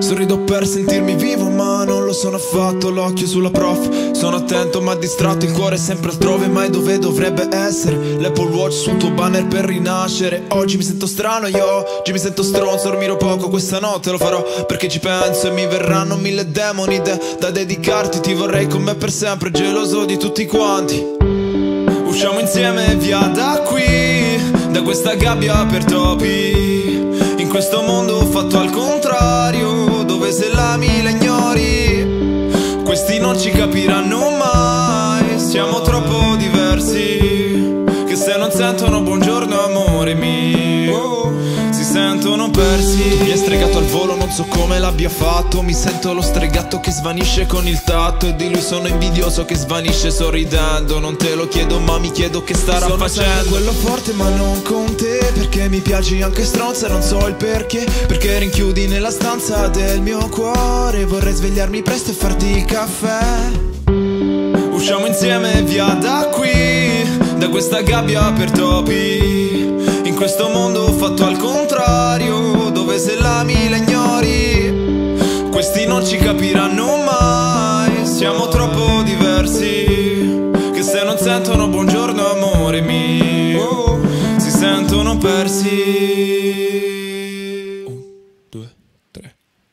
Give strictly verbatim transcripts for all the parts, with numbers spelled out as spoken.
Sorrido per sentirmi vivo ma non lo sono affatto. L'occhio sulla prof, sono attento ma distratto. Il cuore è sempre altrove, mai dove dovrebbe essere. L'Apple Watch sul tuo banner per rinascere. Oggi mi sento strano, io oggi mi sento stronzo. Dormirò poco questa notte, lo farò perché ci penso. E mi verranno mille demoni de, da dedicarti. Ti vorrei con me per sempre, geloso di tutti quanti. Usciamo insieme via da qui, da questa gabbia per topi. In questo mondo fatto al contrario, dove se l'ami la ignori. Questi non ci capiranno mai, siamo troppo diversi, che se non sentono buongiorno amore mio, si sentono persi. Mi è stregato al volo, non so come l'abbia fatto. Mi sento lo stregato che svanisce con il tatto. E di lui sono invidioso che svanisce sorridendo. Non te lo chiedo ma mi chiedo che starà sono facendo. Quello forte ma non con te, perché mi piaci anche stronza, non so il perché. Perché rinchiudi nella stanza del mio cuore. Vorrei svegliarmi presto e farti caffè. Usciamo insieme via da qui, da questa gabbia per topi. In questo mondo fatto al contrario, dove se l'ami la ignori. Questi non ci capiranno mai, siamo troppo diversi, che se non sentono buongiorno amore mio, si sentono persi. Un, due, tre.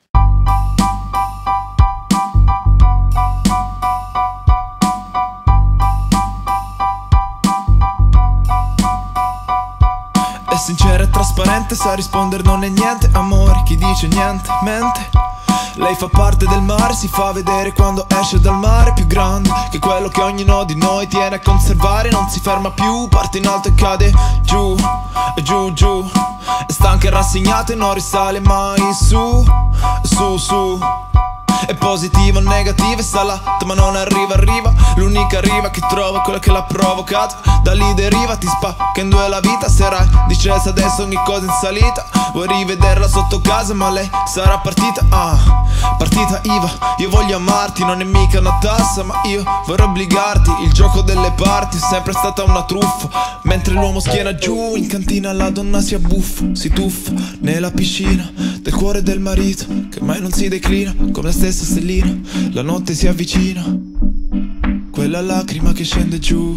È sincera e trasparente, sa rispondere non è niente. Amore, chi dice niente, mente. Lei fa parte del mare, si fa vedere quando esce dal mare. Più grande che quello che ognuno di noi tiene a conservare. Non si ferma più, parte in alto e cade giù, e giù giù. È stanca e rassegnata e non risale mai su, su su. È positiva o negativa, è salata ma non arriva, arriva. L'unica riva che trova è quella che l'ha provocata. Da lì deriva, ti spacca in due la vita. Sarai discesa adesso ogni cosa in salita. Vuoi rivederla sotto casa ma lei sarà partita. Ah, partita I V A, io voglio amarti. Non è mica una tassa ma io vorrei obbligarti. Il gioco delle parti è sempre stata una truffa. Mentre l'uomo schiena giù in cantina la donna si abbuffa. Si tuffa nella piscina del cuore del marito, che mai non si declina come la stessa stellina. La notte si avvicina, quella lacrima che scende giù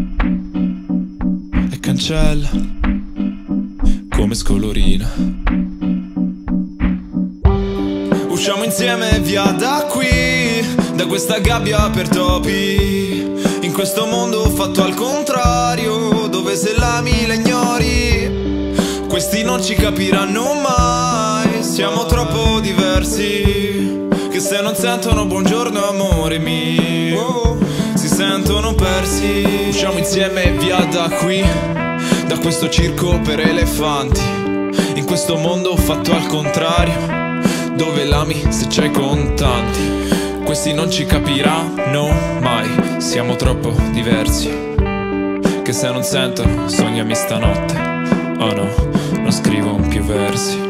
e cancella come scolorina. Usciamo insieme via da qui, da questa gabbia per topi. In questo mondo fatto al contrario, dove se l'ami la ignori. Questi non ci capiranno mai, siamo troppo diversi, che se non sentono buongiorno amore mio, si sentono persi. Usciamo insieme via da qui, da questo circo per elefanti. In questo mondo fatto al contrario, dove l'ami se c'hai contanti. Questi non ci capiranno mai, siamo troppo diversi, che se non sentono sognami stanotte. Oh no, non scrivo più versi.